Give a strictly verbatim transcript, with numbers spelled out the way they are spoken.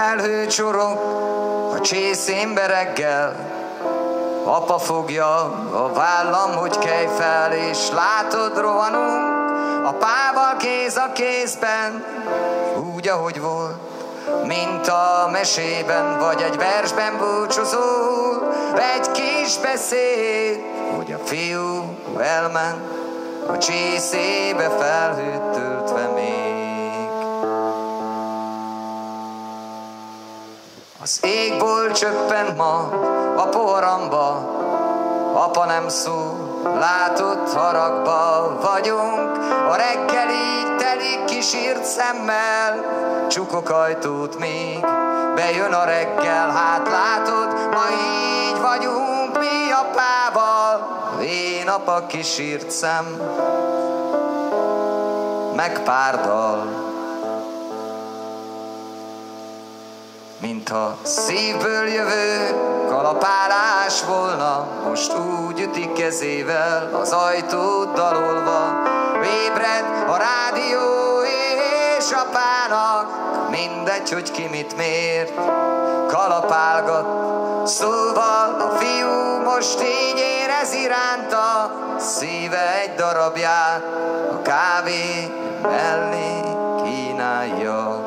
felhő csorog a csészénbe reggel. Apa fogja a vállam, hogy kelj fel, és látod, rohanunk apával kéz a kézben, úgy, ahogy volt, mint a mesében, vagy egy versben búcsúzol. Egy kis beszéd, hogy a fiú elment a csészébe felhőt töltve még. Az égból csöppent ma a poharamba, apa nem szól, látott haragba vagyunk. A reggel így telik kisírt szemmel, csukok ajtót még, bejön a reggel, hát látod, ma így vagyunk mi apával. Én apa kisírt szem, meg pár dal, mintha szívből jövő kalapálás volna, most úgy üti kezével az ajtót dalolva. Ébred a rádió és apának mindegy, hogy ki mit mért, kalapálgat. Szóval a fiú most így érez iránta, szíve egy darabját a kávé mellé kínálja.